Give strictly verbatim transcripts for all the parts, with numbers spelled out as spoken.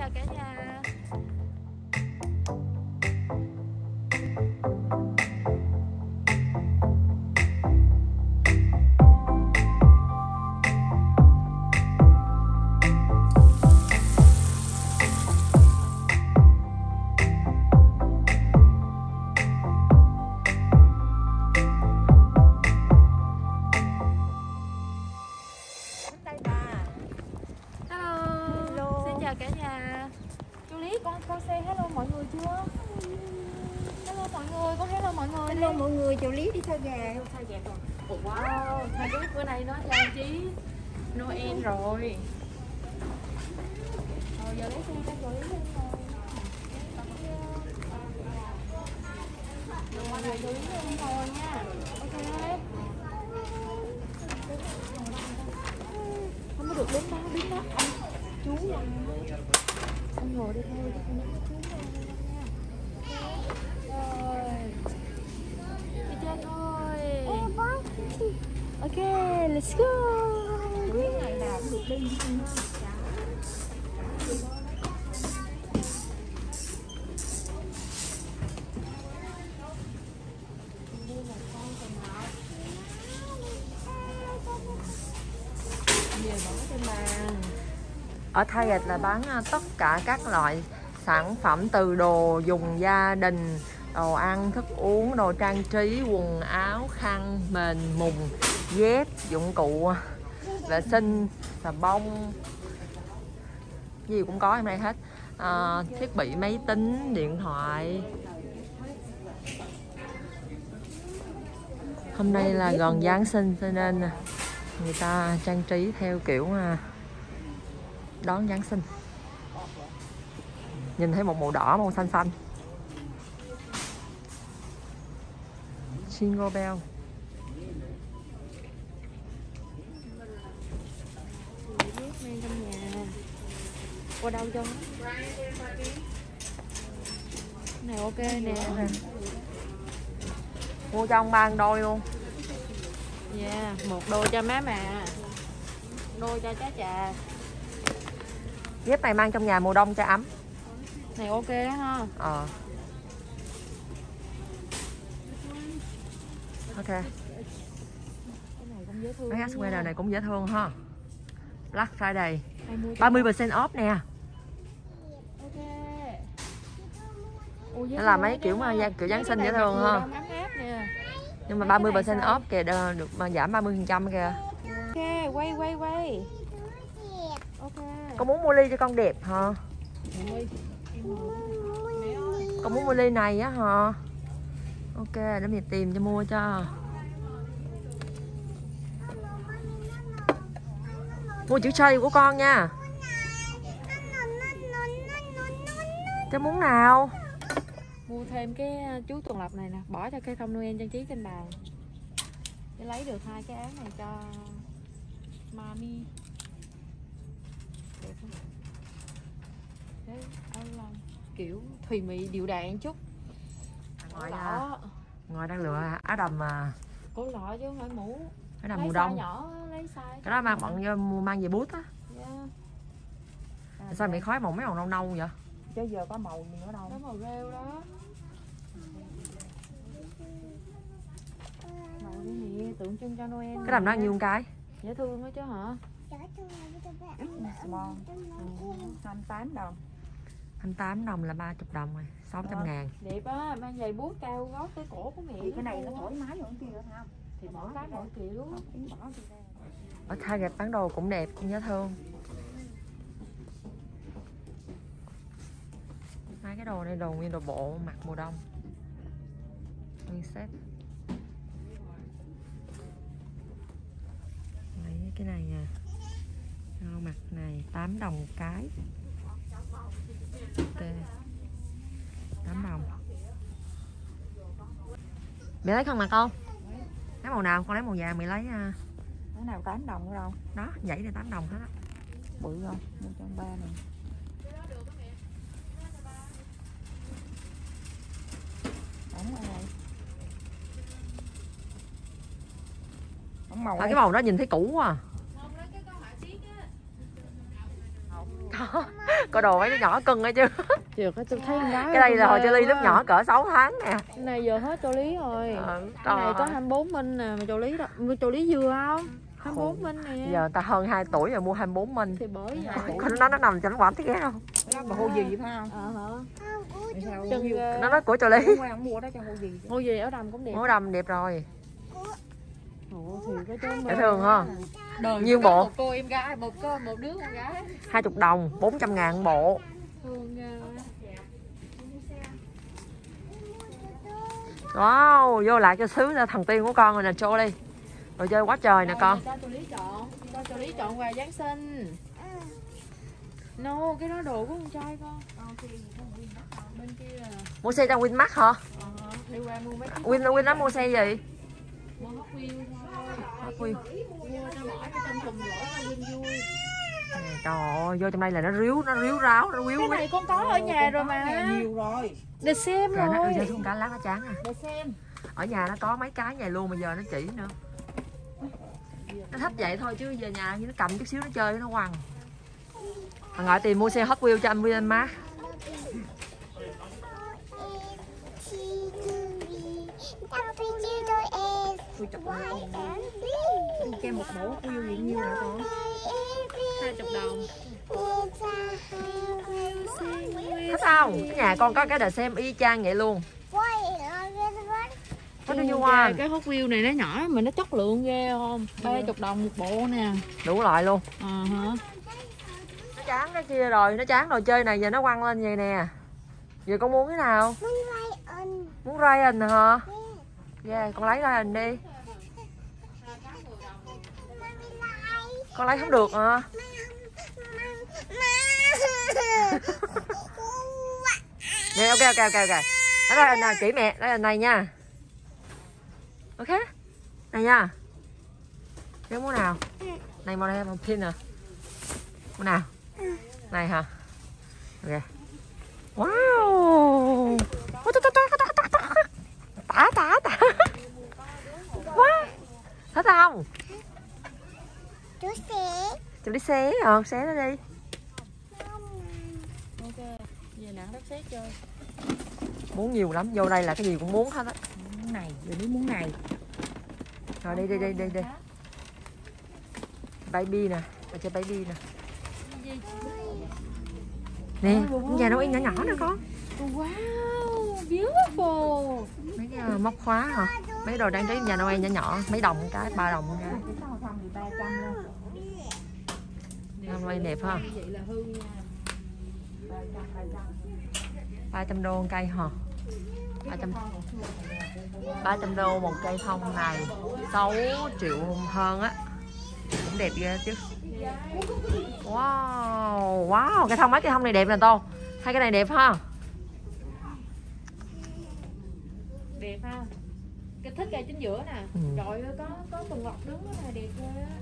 chào cả nhà. Cả nhà. Chú Lý, con con say hello mọi người chưa? Hello mọi người, con hello mọi người. Hello mọi người, chú Lý đi sao gà. Sao dẹp rồi. Ủa, wow, thay cái bữa nay nó trang trí Noel rồi. Rồi giờ lấy xe ra rồi lấy lên rồi. Rồi giờ chú Lý lên rồi nha. Ok. Không có được đứng đó, đứng đó. Anh chú là anh ngồi đi theo đi con chú nha. Rồi đi chơi thôi. Ok, let's go. Ngày nào cũng được đi. Ở Target là bán tất cả các loại sản phẩm từ đồ dùng gia đình, đồ ăn, thức uống, đồ trang trí, quần áo, khăn, mền, mùng, dép, dụng cụ vệ sinh, xà bông, gì cũng có em đây hết. À, thiết bị máy tính, điện thoại. Hôm nay là gần Giáng sinh cho nên người ta trang trí theo kiểu đón Giáng sinh. Nhìn thấy một màu đỏ, màu xanh xanh. Jingle bell. Mang trong nhà. Qua đâu cho? Này ok nè. Mua cho ông ba đôi luôn. Dạ, yeah, một đôi cho má mà. Đôi cho cháu trà. Dép này mang trong nhà mùa đông cho ấm. Này ok đó ha. Ờ. Ok. Cái này cũng dễ thương. Cái sweater này cũng dễ thương ha. Black Friday. ba mươi phần trăm off nè. Ok. Nó là mấy kiểu mà kiểu Giáng sinh dễ thương ha. Nhưng mà ba mươi phần trăm off kìa, được mà giảm ba mươi phần trăm kìa. Ok, quay quay quay. Ok. Con muốn mua ly cho con đẹp hả? Con muốn mua ly này á hả? Ok, để mình tìm cho mua cho. Mua chữ J của con nha. Cháu muốn nào? Mua thêm cái chú tuần lộc này nè, bỏ cho cây thông Noel trang trí trên bàn. Để lấy được hai cái áo này cho mami. Đẹp không? Đấy, áo lông kiểu thùy mị điệu đàn chút. Ngoài ra, ngoài đang lựa áo đầm mà. Cổ lọ chứ không phải mũ. Áo đầm mùa đông. Nhỏ lấy size. Cái đó mang bọn mang về bút á. Yeah. À, sao bị khói màu mấy màu nâu nâu vậy? Chứ giờ có màu gì nữa đâu. Có màu rêu đó. Màu cái gì tượng trưng cho Noel. Cái đầm đó nhiêu cái? Dễ thương đó chứ hả? Small. hai mươi tám đồng. hai mươi tám đồng là ba mươi đồng rồi, sáu trăm ngàn. Đẹp á, mang giày bút cao gót tới cổ của mẹ. Thì cái này nó thoải mái hơn kia nữa không? Thì mỗi cái mỗi kiểu. Ở Target bán đồ cũng đẹp, cũng dễ thương. Mấy cái đồ này đồ nguyên đồ bộ mặc mùa đông. Nguyên set. Lấy cái này nha. Rau mặt này tám đồng một cái. Ok. tám đồng. Mẹ lấy không mặc không? Lấy màu nào? Con lấy màu vàng, mày lấy cái nào tám đồng nữa đâu. Đó, vậy là tám đồng hết á. Bự không? Mua cho ba này. Không ai. Không màu. À, cái màu đó nhìn thấy cũ quá à. Có đồ mấy đứa nhỏ cưng á chứ. Chưa có tôi thấy con gái. Cái đây là hồi cho Ly lúc nhỏ cỡ sáu tháng nè. Cái này giờ hết cho Lý rồi. Ừ, Cái này có hai mươi bốn minh nè, mà cho Lý đó. Cho Lý vừa không? hai mươi bốn minh nè. Giờ ta hơn hai tuổi rồi mua hai mươi bốn minh. Thì bởi vậy. Con nó nó nằm cho nó quản thấy ghét không? Đó bà hô gì vậy phải không? Ờ hả? Sao Chân Nó nói của cho Lý. Hôm qua không mua đó cho hô gì? Ngôi gì áo đầm cũng đẹp. Áo đầm đẹp rồi. Ủa thì cái chứ Dễ thương ha. đời Nhiêu bộ? một cô em gái, một cô một đứa con gái. Hai chục đồng, bốn trăm ngàn bộ. Thương nha. Wow, vô lại cho xứ ra thần tiên của con rồi nè, cho đi. Rồi chơi quá trời nè con. Cho cho Lý chọn, cho cho Lý chọn quà Giáng sinh. No, cái đó đồ của con trai con. Bên kia là Mua xe cho Winmart hả? ờ, đi qua mua mấy cái Win Win nó mua xe gì? mua Hot Wheels thôi. Hot Wheels. Mua cho bỏ cái trong thùng lỗ cho Win vui. Nè, trời ơi, vô trong đây là nó ríu, nó ríu ráo, nó ríu Cái này con có ở nhà rồi mà. Nhiều rồi. Để xem Kìa, nó rồi. rơi xuống cả lá nó chán à. Để xem. Ở nhà nó có mấy cái này luôn mà giờ nó chỉ nữa. Nó thích vậy thôi chứ về nhà như nó cầm chút xíu nó chơi nó quăng. Thằng ngoại tìm mua xe Hot Wheels cho anh Win má. Tôi chụp cho một bộ yêu gì nhiêu hả con? hai mươi đồng. Thích không? Cái nhà con có cái đờ xem y chang vậy luôn. What do you want? Cái Hot Wheels này nó nhỏ mà nó chất lượng ghê không? ba mươi đồng một bộ nè. Đủ loại luôn. Ờ hả? Nó chán cái kia rồi, nó chán đồ chơi này giờ nó quăng lên vậy nè. Giờ con muốn cái nào? Muốn Ryan hả? Yeah, con lấy Ryan đi. Con lấy không được hả? Nè, ok ok ok ok. Đó là này chỉ mẹ, đây là này nha. Ok. Này nha. Nếu muốn nào? Này màu này màu pink nè. Muốn nào? Này hả? Ok. Wow. Tả tả tả. Wow. Thích không? Chú xé. Chú đi xé, ờ, xé nó đi. Ok. Về nặng đất xét chơi. Muốn nhiều lắm, vô đây là cái gì cũng muốn hết á. Muốn này, rồi đi muốn này. Rồi đi đi đi đi đi. Baby nè, ở chơi baby nè. Nè, nhà Noel nhỏ nhỏ nè con. Wow, beautiful. Mấy cái uh, móc khóa hả? Mấy đồ trang trí nhà Noel nhỏ nhỏ, mấy đồng cái, ba đồng nha. Noel đẹp ha. Vậy là hư nha. ba trăm đô một cây hả? ba trăm ba trăm đô một cây thông này, sáu triệu hơn á. Cũng đẹp ghê chứ. Wow, wow, cây thông mấy cây thông này đẹp nè Tô. Hai cái này đẹp ha. Đẹp ha. Cái thích cây chính giữa nè. Ừ. Trời ơi, có có Tuần Lộc đứng đó nè, đẹp ghê á.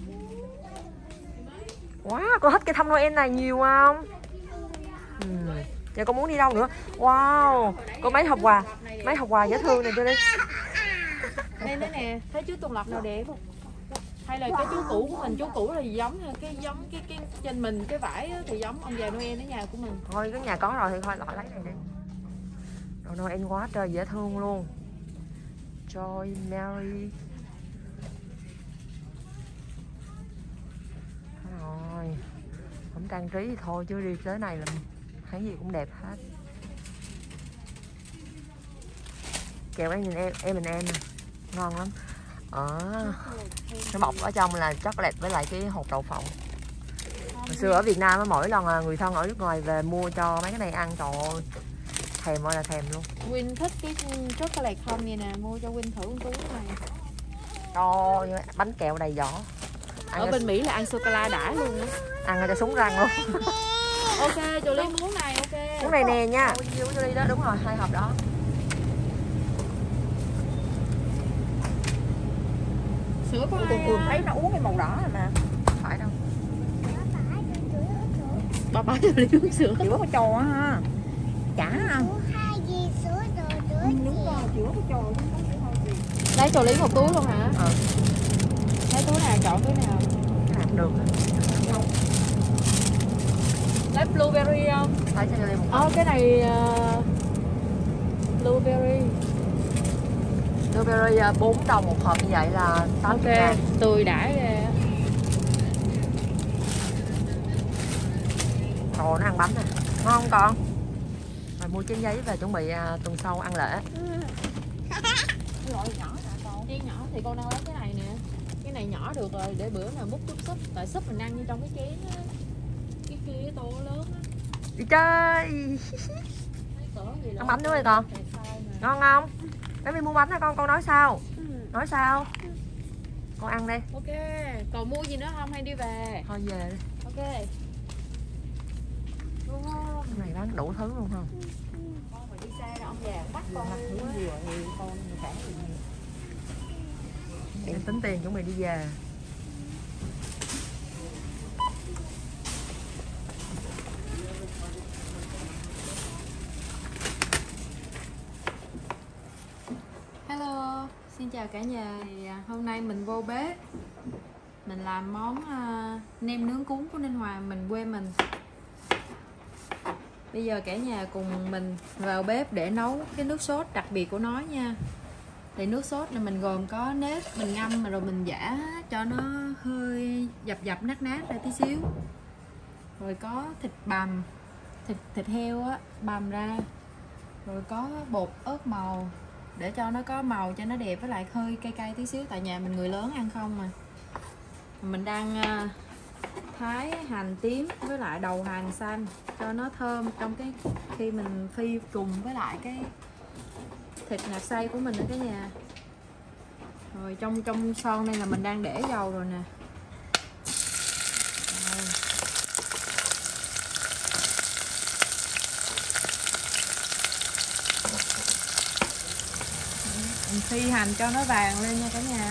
Wow, con thích cây thông Noel này nhiều không? Ừ. Giờ con muốn đi đâu nữa? Wow, có mấy hộp quà, mấy hộp quà dễ thương này cho đi. Đây nữa nè, thấy chú Tuần Lộc nào đẹp không? Hay là cái chú cũ của mình, chú cũ là giống cái giống cái cái trên mình cái vải á, thì giống ông già Noel ở nhà của mình. Thôi cái nhà có rồi thì thôi loại lấy này đi. Đồ Noel quá trời dễ thương luôn. Joy Mary. Rồi. Không trang trí thì thôi chứ đi tới này là thấy gì cũng đẹp hết. Kẹo đây nhìn em em mình em nè, ngon lắm. Ờ, nó bọc ở trong là chocolate với lại cái hột đậu phộng. Hồi xưa ở Việt Nam á, mỗi lần người thân ở nước ngoài về mua cho mấy cái này ăn, trời ơi, thèm ơi là thèm luôn. Win thích cái chocolate không vậy nè, mua cho Win thử một túi này. Trời ơi, bánh kẹo đầy vỏ. Ăn Ở cho, bên Mỹ là ăn sô cô la đã luôn á. ăn cho súng răng luôn. Ok, cho Lý muốn này, ok. Cái này nè nha. Ôi, nhiêu cho đi đó, đúng rồi, hai hộp đó. Sữa có Tôi ai thường à? thấy nó uống cái màu đỏ này mà. Phải đâu. Bà bả cho Lý uống sữa. Chữa cái trò á ha. Chả không? Đúng rồi, chữa cái trò. Lấy cho Lý một túi luôn hả? Ờ. Lấy túi nào chọn túi nào? Cái nào cũng được. Lấy blueberry không? Lấy cho Lily một Ờ, cái này uh, blueberry. blueberry bốn đồng một hộp như vậy là tám mươi Ok, ngàn. tươi đã ghê. Ồ, nó ăn bánh nè. Ngon không con? Rồi mua trái giấy về chuẩn bị à, tuần sau ăn lễ. Cái loại nhỏ hả con? Cái nhỏ thì con đang lấy cái này nè. Cái này nhỏ được rồi, để bữa nào múc chút súp. Tại súp mình ăn như trong cái chén á. Cái kia cái tô lớn á. Đi chơi. Ăn bánh nữa rồi con. Ngon không? Bé My mua bánh hả con? Con nói sao? Nói sao? Con ăn đi. Ok, còn mua gì nữa không hay đi về? Thôi về đi. Ok. Đúng không? Cái này bán đủ thứ luôn không? Con phải đi xa ra ông già bắt con mua á. Vừa thì con phải Em tính tiền chuẩn bị đi về. Hello, xin chào cả nhà. Thì hôm nay mình vô bếp mình làm món uh, nem nướng cuốn của Ninh Hòa, mình quê mình. Bây giờ cả nhà cùng mình vào bếp để nấu cái nước sốt đặc biệt của nó nha. Thì nước sốt này mình gồm có nếp mình ngâm rồi mình giã cho nó hơi dập dập nát nát ra tí xíu. Rồi có thịt bằm, thịt thịt heo á, bằm ra. Rồi có bột ớt màu để cho nó có màu cho nó đẹp, với lại hơi cay cay tí xíu tại nhà mình người lớn ăn không mà. Mình đang thái hành tím với lại đầu hành xanh cho nó thơm trong cái khi mình phi cùng với lại cái thịt nạc xay của mình ở cái nhà. Rồi trong trong son này là mình đang để dầu rồi nè. Rồi. Mình phi hành cho nó vàng lên nha cả nhà.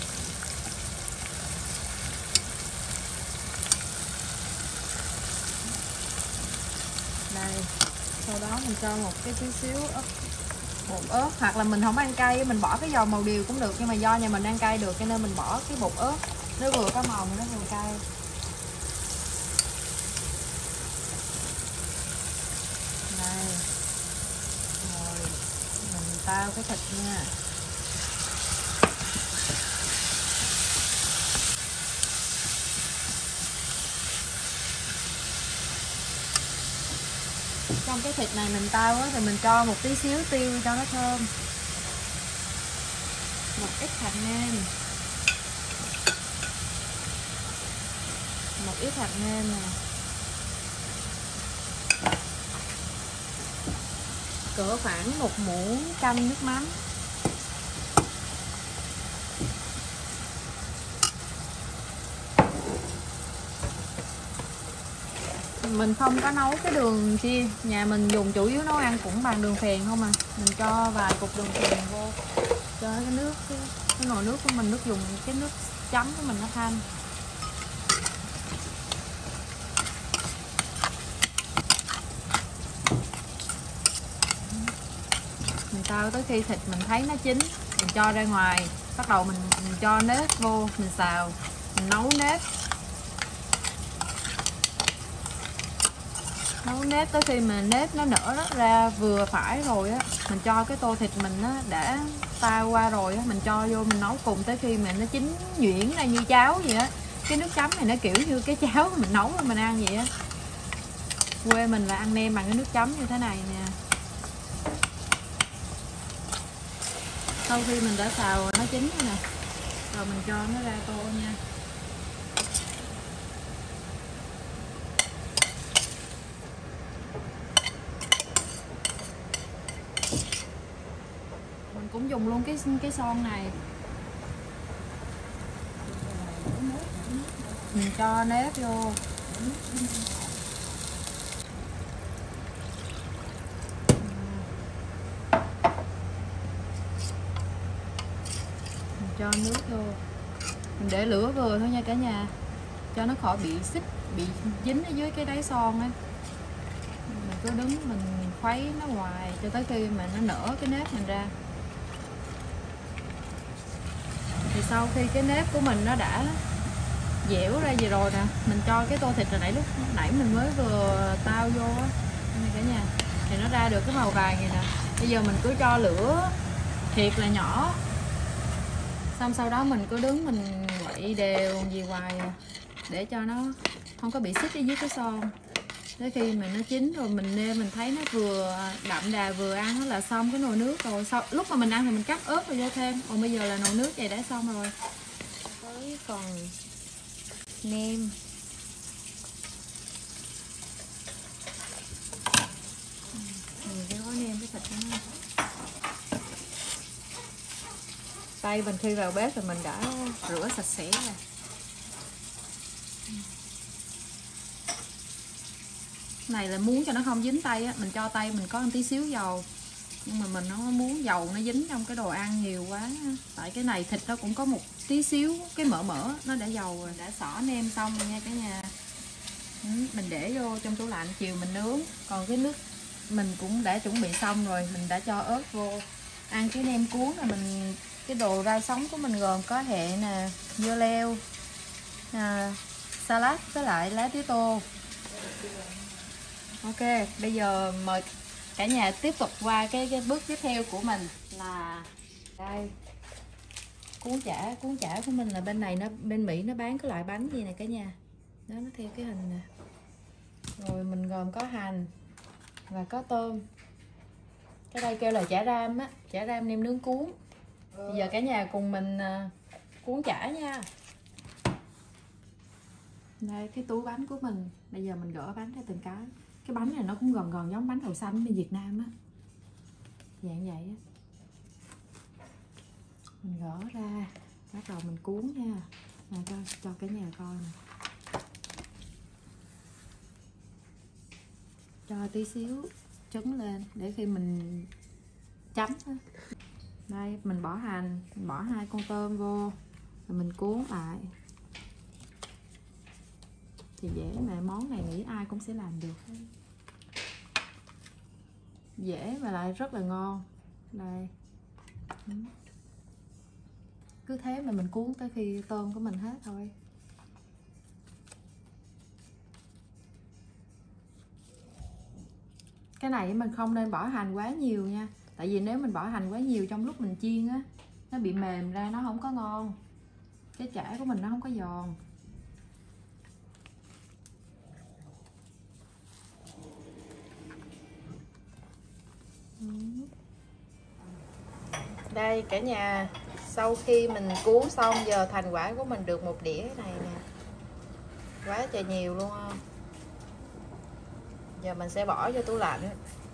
Đây, sau đó mình cho một cái tí xíu ớt, bột ớt, hoặc là mình không ăn cay mình bỏ cái dầu màu điều cũng được, nhưng mà do nhà mình ăn cay được cho nên mình bỏ cái bột ớt, nó vừa có màu mà nó vừa cay. Đây, rồi mình tao cái thịt nha. Trong cái thịt này mình tao á, thì mình cho một tí xíu tiêu cho nó thơm, một ít hạt nêm, một ít hạt nêm nè, cỡ khoảng một muỗng canh nước mắm, mình không có nấu cái đường chia, nhà mình dùng chủ yếu nấu ăn cũng bằng đường phèn không à. Mình cho vài cục đường phèn vô cho cái nước cái, cái nồi nước của mình, nước dùng cái nước chấm của mình nó thanh. Mình tao tới khi thịt mình thấy nó chín mình cho ra ngoài, bắt đầu mình, mình cho nếp vô mình xào, mình nấu nếp nấu nếp tới khi mà nếp nó nở đó ra vừa phải rồi á, mình cho cái tô thịt mình á đã tao qua rồi á, mình cho vô mình nấu cùng tới khi mà nó chín nhuyễn ra như cháo vậy á. Cái nước chấm này nó kiểu như cái cháo mình nấu rồi mình ăn vậy á. Quê mình là ăn nem bằng cái nước chấm như thế này nè. Sau khi mình đã xào rồi nó chín rồi nè, rồi mình cho nó ra tô nha. Cũng dùng luôn cái cái son này, mình cho nếp vô, mình cho nước vô, mình để lửa vừa thôi nha cả nhà, cho nó khỏi bị xích bị dính ở dưới cái đáy son ấy. Mình cứ đứng mình khuấy nó hoài cho tới khi mà nó nở cái nếp mình ra. Thì sau khi cái nếp của mình nó đã dẻo ra gì rồi nè. Mình cho cái tô thịt hồi nãy lúc nãy mình mới vừa tao vô á này cả nhà, thì nó ra được cái màu vàng này nè. Bây giờ mình cứ cho lửa thiệt là nhỏ, xong sau đó mình cứ đứng mình quậy đều gì hoài để cho nó không có bị xích ở dưới cái son. Tới khi mà nó chín rồi mình nêm mình thấy nó vừa đậm đà vừa ăn là xong cái nồi nước rồi. Sau lúc mà mình ăn thì mình cắt ớt rồi vô thêm. Còn bây giờ là nồi nước vậy đã xong rồi. Tới phần nêm. Mình cái gói nêm cái thịt nó. Tay mình khi vào bếp thì mình đã rửa sạch sẽ rồi. Này là muốn cho nó không dính tay á, mình cho tay mình có một tí xíu dầu, nhưng mà mình nó muốn dầu nó dính trong cái đồ ăn nhiều quá, tại cái này thịt nó cũng có một tí xíu cái mỡ mỡ nó đã dầu rồi. Đã xỏ nêm xong rồi nha cả nhà. Mình để vô trong tủ lạnh chiều mình nướng. Còn cái nước mình cũng đã chuẩn bị xong rồi, mình đã cho ớt vô. Ăn cái nem cuốn là mình cái đồ rau sống của mình gồm có hẹ nè, dưa leo, à, salad với lại lá tía tô. Ok, bây giờ mời cả nhà tiếp tục qua cái, cái bước tiếp theo của mình là đây cuốn chả. Cuốn chả của mình là bên này nó bên Mỹ nó bán cái loại bánh gì này cả nhà, đó nó theo cái hình nè. Rồi mình gồm có hành và có tôm. Cái đây kêu là chả ram á, chả ram nem nướng cuốn. Bây giờ cả nhà cùng mình cuốn chả nha. Đây cái túi bánh của mình, bây giờ mình gỡ bánh ra từng cái. Cái bánh này nó cũng gần gần giống bánh đậu xanh bên Việt Nam á, dạng vậy á. Mình gỡ ra, bắt đầu mình cuốn nha. Này cho, cho cả nhà coi nè. Cho tí xíu trứng lên để khi mình chấm á. Đây mình bỏ hành, mình bỏ hai con tôm vô rồi mình cuốn lại. Thì dễ mà, món này nghĩ ai cũng sẽ làm được. Dễ và lại rất là ngon. Đây. Cứ thế mà mình cuốn tới khi tôm của mình hết thôi. Cái này mình không nên bỏ hành quá nhiều nha. Tại vì nếu mình bỏ hành quá nhiều trong lúc mình chiên á, nó bị mềm ra, nó không có ngon. Cái chả của mình nó không có giòn. Đây cả nhà, sau khi mình cuốn xong giờ thành quả của mình được một đĩa này nè. Quá trời nhiều luôn không? Giờ mình sẽ bỏ vô tủ lạnh.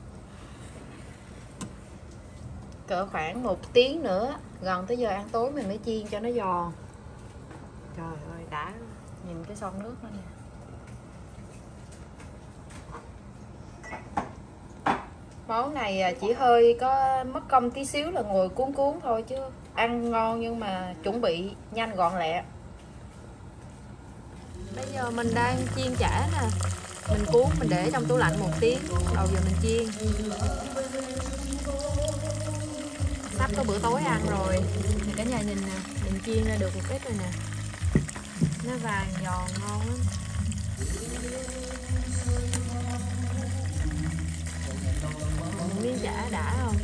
Cỡ khoảng một tiếng nữa, gần tới giờ ăn tối mình mới chiên cho nó giòn. Trời ơi đã, nhìn cái son nước đó nè. Món này chỉ hơi có mất công tí xíu là ngồi cuốn cuốn thôi, chứ ăn ngon nhưng mà chuẩn bị nhanh gọn lẹ. Bây giờ mình đang chiên chả nè. Mình cuốn mình để trong tủ lạnh một tiếng, đầu giờ mình chiên. Sắp có bữa tối ăn rồi. Thì cả nhà nhìn nè, mình chiên ra được một ít rồi nè. Nó vàng giòn ngon lắm. Miếng chả đã không?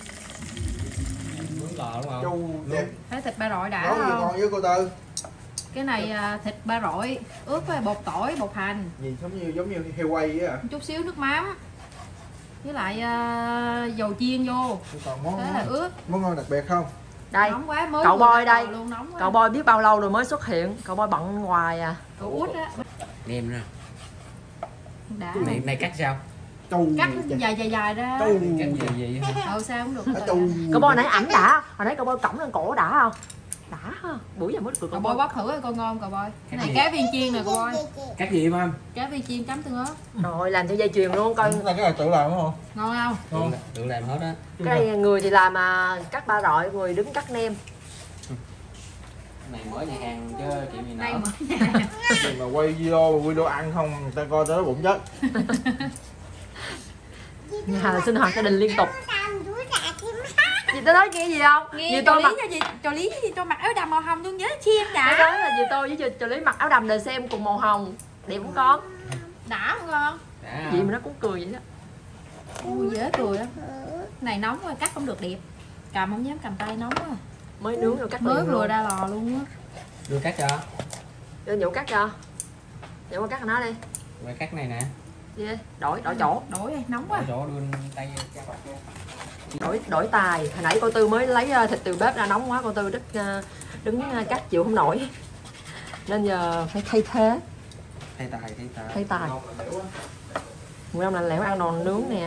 Thấy thịt ba rọi đã không? Ngon với cô Tư. Cái này thịt ba rọi ướp với bột tỏi, bột hành. Nhìn giống như giống như heo quay á. Một chút xíu nước mắm. Với lại uh, dầu chiên vô. Còn món, thế là ướp. Món ngon đặc biệt không? Đây, nóng quá, mới cậu Boy đây. luôn, nóng quá. Cậu Boy biết bao lâu rồi mới xuất hiện. Cậu Boy bận ngoài à. Cậu út á. Nem nè. Đã. Này, này cắt sao? Trâu. Cắt dài dài dài ra. Trâu. Cắt gì gì hả? Ừ sao cũng được. Cậu Boy nãy ảnh đã. Hồi nãy cậu Boy cổng lên cổ đã không? Đã ha. Buổi giờ mới được cậu Boy bóc thử coi con ngon cậu Boy. Cái này cá viên chiên nè cậu Boy. Cắt gì em không? Cá viên chiên chấm tương ớt. Rồi làm theo dây chuyền luôn coi. Là cái này tự làm đúng không? Ngon không? Ngon. Tự làm hết á. Cái người thì làm mà cắt ba rọi, người đứng cắt nem. Này mới nhà hàng chứ chuyện gì Đây nữa. mở nhà. Gì mà quay video mà video ăn không người ta coi tới nó bụng chết. Nhà là sinh hoạt gia đình liên tục. Dì tôi nói nghe gì không? Nghe Dì cho tôi Lý mặc cho chị, cho Lý gì cho mặc áo đầm màu hồng tôi nhớ chiên Tôi đã. nói là dì tôi với chị Lý mặc áo đầm để xem cùng màu hồng. Đẹp không con? Đã không con? Đã. Dì mà nó cũng cười vậy đó. Ui dễ cười lắm. Này nóng quá, cắt không được đẹp. Cầm không dám cầm tay nóng quá. Mới nướng rồi cắt Mới liền vừa luôn. ra lò luôn á. Đưa cắt cho. Đưa Nhũ cắt cho. Nhũ qua cắt cho nó đi. Quay cắt này nè. Đi đi. Đổi đổi chỗ. Đổi đi, nóng quá. Ở chỗ đưa tay cho. Đổi đổi tài. Hồi nãy cô Tư mới lấy uh, thịt từ bếp ra nóng quá, cô Tư đứt uh, đứng uh, cắt chịu không nổi. Nên giờ phải thay thế, Thay tài, thay tài. thay tài. Mười lăm lạnh lẽo ăn đồ nướng nè.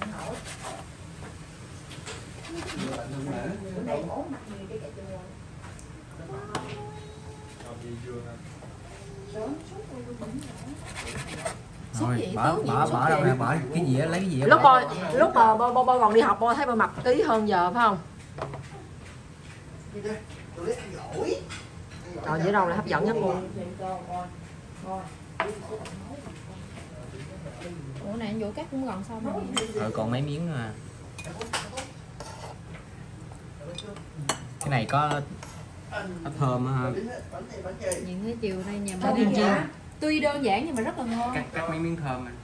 Rồi, bỏ bỏ bỏ đâu nè, bỏ cái gì á, lấy cái gì á. Lúc bỏ. bò lúc mà bò, bò, bò còn đi học bò thấy bò mập tí hơn giờ phải không? Rồi dễ đâu là hấp dẫn nhất luôn. Ủa này anh Vũ cắt cũng gần xong rồi. Rồi còn mấy miếng nữa à. Cái này có có thơm á ha. Những cái chiều nay nhà Có mình viên chiên. tuy đơn giản nhưng mà rất là ngon. Cắt cắt mấy miếng thơm này.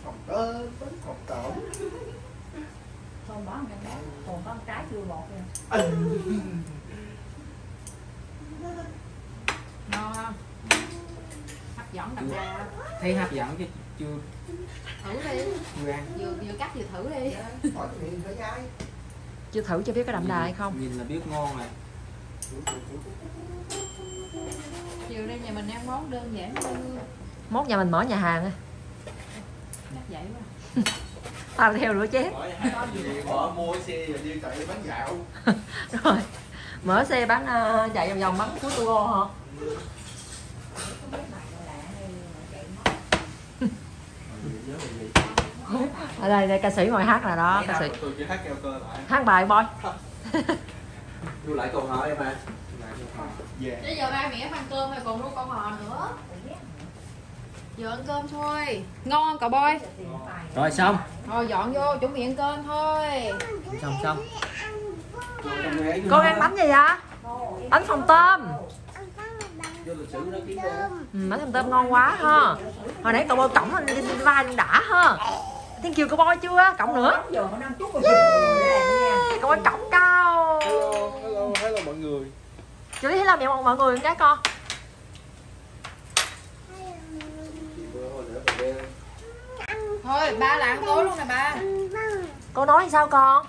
Ngon không? Hấp dẫn đậm đà. Thấy hấp dẫn chứ chưa Thử đi. chưa ăn. Vừa vừa cắt vừa thử đi. Chưa thử cho biết có đậm đà hay không. Nhìn là biết ngon rồi. Chiều nay nhà mình ăn món đơn giản như Mốt nhà mình mở nhà hàng á. chắc vậy quá. Tao theo nữa chứ. Bỏ mua xe rồi đi chạy bán dạo. Rồi. Mở xe bán uh, chạy vòng vòng bán cuối tour hả? Ở đây, đây ca sĩ ngồi hát là đó, ca sĩ. Tôi chỉ hát keo cơ lại. Hát bài boy. Đưa lại câu hỏi em à. Về. Chứ giờ ba mẹ ăn cơm rồi còn nuôi con hò nữa. Giờ ăn cơm thôi. Ngon không cậu boy? Rồi xong. Rồi dọn vô chuẩn bị ăn cơm thôi. Xong xong. Con ăn bánh gì vậy? Bánh phồng tôm. Ừ, bánh phồng tôm ngon quá ha. Hồi nãy cậu boy cổng lên đi vai lên đã ha. Thank you cậu boy chưa? Cổng nữa. Yeah, cậu boy cổng cao. Hello, hello, hello mọi người. Chú thấy là mẹ mọi người cái con. Thôi ba là ăn tối luôn nè ba. Cô nói sao con?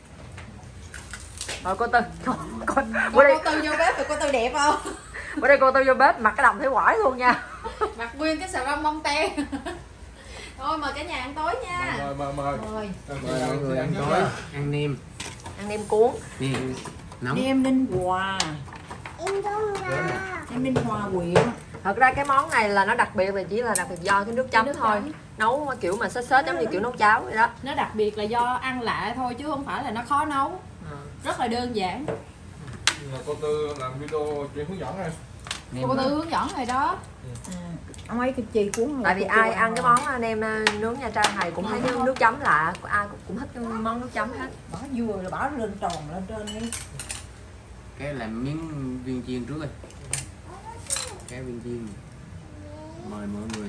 Rồi cô Tư. Cô, cô, Cô, bữa đây, cô Tư vô bếp rồi cô Tư đẹp không? bữa đây cô Tư vô bếp mặc cái đầm thấy quải luôn nha. Mặc nguyên cái xà lông mông te. Thôi mời cả nhà ăn tối nha. Mời mời mời. Mời. Mời mọi người ăn Tối tối. ăn nem. Ăn nem cuốn. Nè. Nóng. Em Ninh Hòa, Em không ra. em Ninh Hòa huyện. Thật ra cái món này là nó đặc biệt là chỉ là đặc biệt do cái nước chấm Nước thôi. chấm. Nấu mà kiểu mà sết sết giống như kiểu nấu cháo vậy đó. Nó đặc biệt là do ăn lạ thôi chứ không phải là nó khó nấu. À. Rất là đơn giản. Là cô Tư làm video chuyên hướng dẫn này. Nem. Cô Tư hướng dẫn rồi đó. À, ông ấy cái chi cuốn. Tại vì ai ăn cái món nem nướng Nha Trang này cũng thấy nước, nước chấm lạ, ai cũng thích cái món nước chấm hết. Bỏ dừa rồi bỏ lên tròn lên trên đi. Cái làm miếng viên chiên trước rồi. Cái viên chiên. Mời mọi người.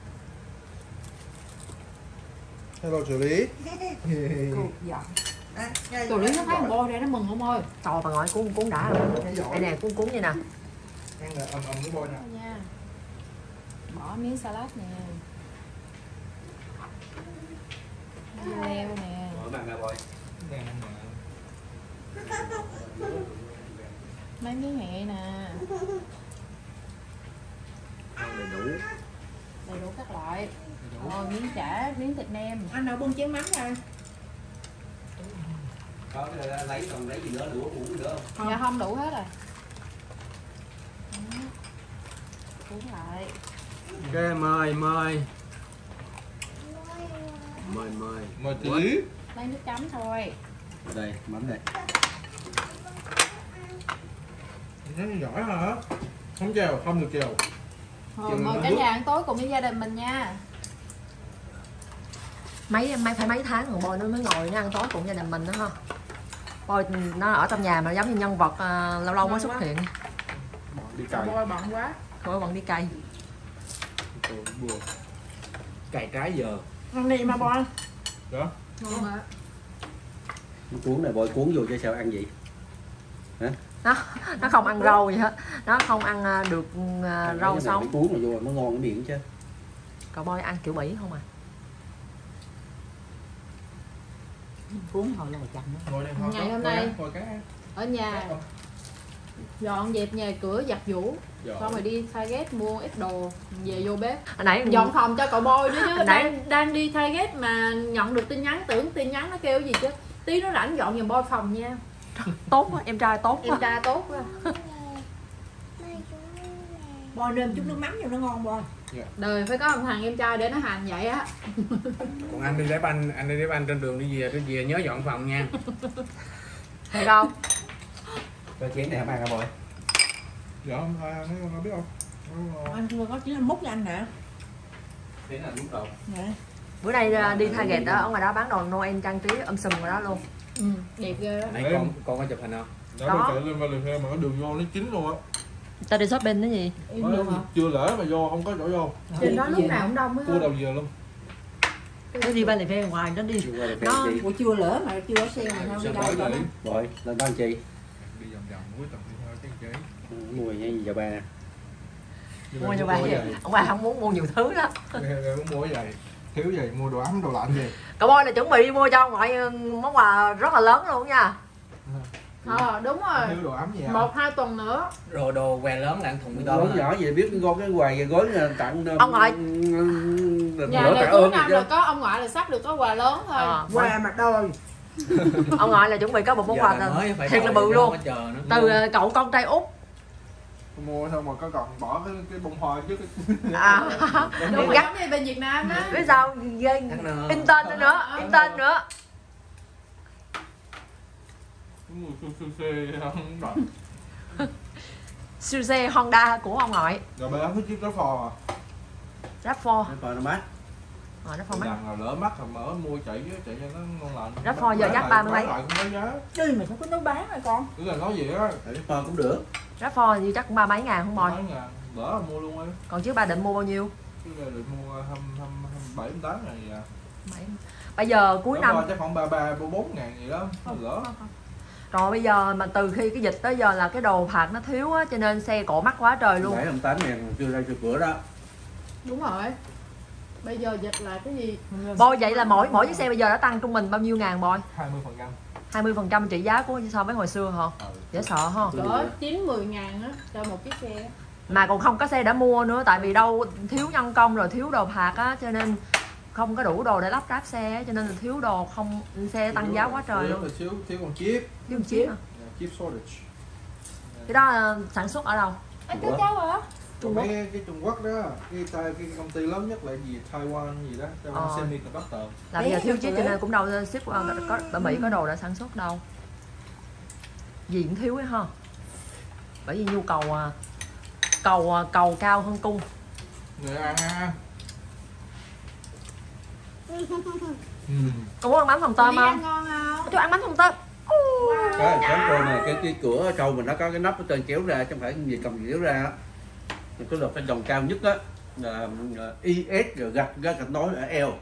Hello trợ lý. Giọng. Tụi Lý nó thấy thằng bôi ra nó mừng không ơi. Trời bà ngồi cuốn cuốn đã rồi. Đây nè cuốn cuốn vậy nè. Ăn là ầm ầm cái bôi nè. Nha. Bỏ miếng salad nè. Dưa leo nè. Mở bàn ra bôi. Mấy miếng hẹ nè. Đầy đủ. Đầy đủ các loại. Rồi miếng chả, miếng thịt nem. Anh nào bưng chén mắm rồi. Có cái lấy còn lấy gì nữa, lửa uống nữa không? Dạ không đủ hết rồi. Cuốn lại. Ok mời mời. Mời mời. Mời trợ lý. Lấy nước chấm thôi. Đây, mắm đây. Nó giỏi hả? Không chèo, không được chèo. Rồi Chừng mời nó cả nước. nhà ăn tối cùng với gia đình mình nha. Mấy mấy phải mấy tháng rồi bôi nó mới ngồi nó ăn tối cùng gia đình mình đó ha. Boy nó ở trong nhà mà giống như nhân vật à, lâu lâu mới xuất hiện. Đi cày. Boy bận quá. Boy vẫn đi cày. Bùa. Cày trái giờ. Ăn đi mà Boy. Đó. Ngon mà. Cuốn này bôi cuốn vô chứ sao ăn gì? Nó nó không ăn rau gì hết, nó không ăn à, được à, rau sống. Cuốn mà vô nó ngon cái miệng chứ. Cậu Boy ăn kiểu Mỹ không à? Cuốn hồi là chậm đó. Ngồi đây Ngày hôm nay ngồi cái. ở nhà dọn dẹp nhà cửa, giặt giũ, Dạ. xong rồi đi Target mua ít đồ về vô bếp. Hồi nãy Dọn phòng cho cậu Boy nữa chứ. Hồi nãy- đang, đang đi Target mà nhận được tin nhắn, tưởng tin nhắn nó kêu gì chứ. Tí nó rảnh dọn giùm Boy phòng nha. tốt quá, em trai tốt Em quá. trai tốt quá. Boy nêm chút nước mắm vô nó ngon Boy. Đời phải có một thằng em trai để nó hành vậy á. Còn anh đi lấy banh, anh đi lấy banh trên đường đi về, đi về nhớ dọn phòng nha. Thấy không? Cái chén này không ăn hả bôi? Dạ không, ai ăn nó biết không? Anh chưa có chỉ là múc cho anh nè. Chén là đúng rồi. Nè. Bữa nay à, đi Target đó, ở ngoài đó bán đồ Noel trang trí um sùm ngoài đó luôn. Ừ, đẹp ghê đó. Nãy con con có chụp hình không? Đó, Đó. chạy lên ba lượt xe mà có đường vô nó chín luôn á. Ta đi shopping cái gì? Im luôn hả? Chưa lỡ mà vô không có chỗ vô. Trên đó lúc nào cũng đông Cua á. đầu giờ luôn. Nó đi ba lì phê ngoài nó đi. Đi qua đây phê Nó- chi? Buổi trưa lỡ mà chưa có xe mà sao đi Sao đâu tới cho nó. vậy? Bôi, lên đó làm chi? Đi vòng vòng cuối tuần đi thôi cái chế. Ừ, mua gì giờ ba. Mua cho bà. Ông bà không muốn mua nhiều thứ đó. Muốn mua cái gì? Thiếu gì? Mua đồ ấm, đồ lạnh gì? Cậu Boy là chuẩn bị đi mua cho ngoại món quà rất là lớn luôn nha. Ờ đúng rồi. Thiếu đồ ấm gì không? Một hai tuần nữa. Rồi đồ què lớn là ăn thùng bê tông. Gối nhỏ gì biết con cái quầy cái gối là tặng Ông ngoại. Nhà lỡ này tạ cuối ơn năm gì là chứ. có ông ngoại là sắp được có quà lớn thôi. Ờ, Qua mặt đôi. ông ngoại là chuẩn bị có một món Giờ quà là mới phải thiệt là đợi, bự nó luôn. có chờ nữa. Từ ờ, cậu con trai út. Mua xong mà có còn bỏ cái cái bông hoa trước. À, Đúng rồi, gắt. giống như bên Việt Nam á. Biết sao ghê, Thằng nào- in tên nữa nữa, in tên nữa. Mua su su xe không đợi. Suze Honda của ông ngoại. Rồi bây giờ cái chiếc đó phò à. ráp four. Cái phò nó mát. Ờ, ráp four mắt. Lần nào lỡ mắt rồi mở mua chạy với chạy cho nó ngon lành. Ráp phò giờ chắc ba mươi mấy. Lại cũng có giá. Chứ mà không có nấu bán rồi con. Cứ là nói gì á. Tại cái phò cũng được. Ráp four thì chắc cũng ba mấy ngàn không Boy. Mấy ngàn. Lỡ là mua luôn ấy. Còn trước ba định mua bao nhiêu? Chứ là được mua hai bảy tám ngàn gì à. Bảy. Bây giờ cuối Đó năm là chắc khoảng ba ba bốn ngàn gì đó. Lỡ. rồi bây giờ mà từ khi cái dịch tới giờ là cái đồ phạt nó thiếu á, cho nên xe cổ mắc quá trời luôn. bảy tám ngàn chưa ra chưa cửa đó. Đúng rồi. Bây giờ dịch là cái gì? Boy vậy là mỗi mỗi chiếc xe bây giờ đã tăng trung bình bao nhiêu ngàn Boy? hai mươi phần trăm. hai mươi phần trăm trị giá của so với hồi xưa hả? Dễ sợ ha. Cỡ chín mười ngàn á cho một chiếc xe. Mà còn không có xe đã mua nữa, tại vì đâu thiếu nhân công rồi thiếu đồ phạt á, cho nên không có đủ đồ để lắp ráp xe á, cho nên là thiếu đồ, không xe tăng giá quá trời luôn. Thiếu thiếu con chip. Thiếu một chiếc à. Chip shortage. Cái đó là sản xuất ở đâu? Anh có cháu hả? Còn mấy cái, cái Trung Quốc đó, cái, tai- cái công ty lớn nhất là gì Taiwan gì đó, Taiwan Ờ. Semiconductor. Là bây giờ thiếu chiếc cho nên cũng đâu ship qua có ở Mỹ có đồ đã sản xuất đâu. Gì cũng thiếu ấy ha. Bởi vì nhu cầu à, cầu à, cầu cao hơn cung. Người ăn ha. Ừ. Cô muốn ăn bánh phồng tôm Đi không? ăn ngon không? Tôi ăn bánh phồng tôm. Cái cái cô này cái cái cửa ở sau mình nó có cái nắp ở trên kéo ra chứ không phải gì cầm kéo ra á. Mình có được cái dòng cao nhất á là là i ét rồi gạch gạch gạch nối ở eo.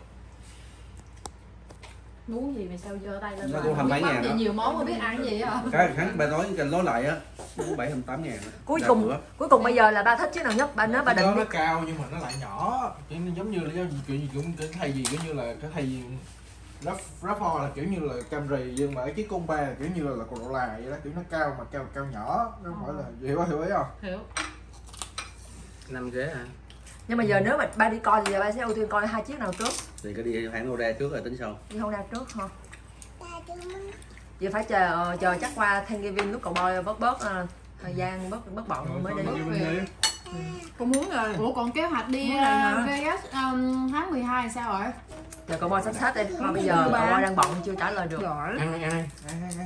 Muốn gì mà sao giơ tay lên Nó bàn. cũng hầm mấy Biết ngàn mắm gì đó. nhiều món mà biết ăn gì hả? Cái tháng ba nói cái nói lại á nó bảy tám ngàn. Cuối Ra cùng cửa. cuối cùng bây giờ là ba thích chiếc nào nhất? Ba nếu ba Cái định đó nó cao nhưng mà nó lại nhỏ. Kiểu như giống như là kiểu gì cũng cái thay gì kiểu như là cái thay gì ráp ráp ho là kiểu như là Camry nhưng mà cái chiếc Compa là kiểu như là là cột là vậy đó, kiểu nó cao mà cao cao nhỏ, nó không phải là hiểu hiểu ý không? Hiểu. Năm ghế hả? nhưng mà giờ nếu mà ba đi coi thì giờ ba sẽ ưu tiên coi hai chiếc nào trước. Thì cái đi hãng Honda trước rồi tính sau. Đi Honda trước hả? Giờ phải chờ chờ chắc qua Thanksgiving lúc cậu Boy bớt bớt à, thời gian bớt bớt bận mới đi. Con muốn rồi. Ủa còn kế hoạch đi Muốn này hả? uh, Vegas um, tháng mười hai sao rồi? Giờ cậu Boy sắp xếp đi. Mà bây giờ cậu Boy đang bận chưa trả lời được. Giỏi. Ăn đi, ăn đi. Ăn, ăn, ăn.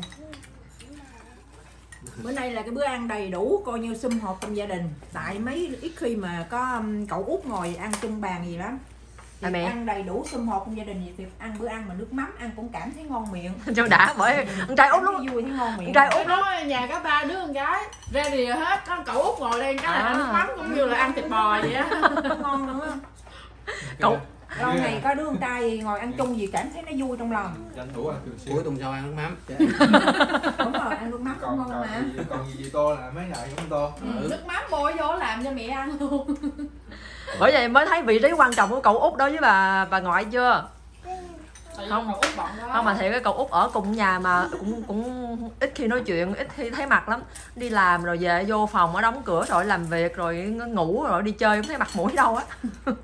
Bữa nay là cái bữa ăn đầy đủ, coi như sum họp trong gia đình. Tại mấy ít khi mà có um, cậu út ngồi ăn chung bàn gì lắm. À, mẹ ăn đầy đủ sum họp trong gia đình gì thì ăn bữa ăn mà nước mắm ăn cũng cảm thấy ngon miệng. cho đã, bởi con trai út luôn, Vui thấy ngon miệng. con trai út Nói nhà có ba đứa con gái ra rìa hết, có cậu út ngồi đây cái là À. ăn nước mắm cũng như là ăn thịt bò vậy á. Ngon nữa. cậu Lâu ngày có đứa con trai ngồi ăn chung gì cảm thấy nó vui trong lòng. Tranh thủ ăn thường xuyên. Cuối tuần sau ăn nước mắm. Đúng rồi, ăn nước mắm cũng còn ngon còn mà. gì, còn gì gì tô là mấy ngày cũng tô. Ừ. Nước mắm bôi vô làm cho mẹ ăn luôn. bởi vậy mới thấy vị trí quan trọng của cậu út đó với bà bà ngoại chưa. Không. Cậu út bận quá. Không mà thiệt cái cậu út ở cùng nhà mà cũng cũng ít khi nói chuyện, ít khi thấy mặt lắm. Đi làm rồi về vô phòng ở đóng cửa rồi làm việc rồi ngủ rồi đi chơi không thấy mặt mũi đâu á.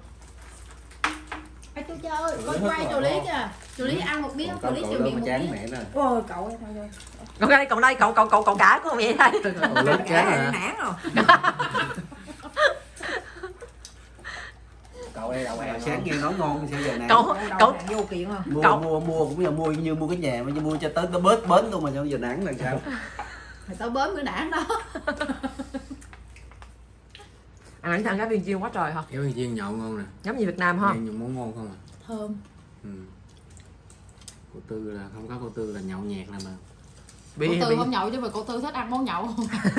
Ê tôi chơi, coi quay chù lý kìa. Chù lý ăn một miếng, chù lý chịu miệng một chán miếng. mẹ nè. Ôi cậu ơi thôi thôi. Còn đây, còn đây cậu cậu cậu cậu cả của mẹ đây. Còn lớn chán Cái à. nản rồi. Cậu đây đậu ăn Sáng nghe nói ngon sao giờ nè. Cậu Đầu cậu hàng vô kiện rồi. Mua cậu- mua mua cũng như mua như mua cái nhà mà như mua cho tới tới bến bến luôn mà sao giờ nản là sao? Mày tao bớm cái đảng đó. ăn ăn cái viên chiên quá trời hả, Cái viên chiên nhậu ngon nè. giống như Việt Nam ha. Nghe nhiều món ngon không à. Thơm. Ừ. Cô Tư là không có cô Tư là nhậu nhẹt nè mà. Cô Tư không nhậu chứ mà cô Tư thích ăn món nhậu.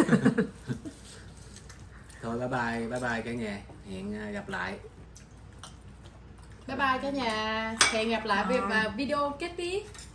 Thôi bye bye, bye bye cả nhà. Hẹn à, gặp lại. Bye bye cả nhà. Hẹn gặp lại À. việc video kế tiếp.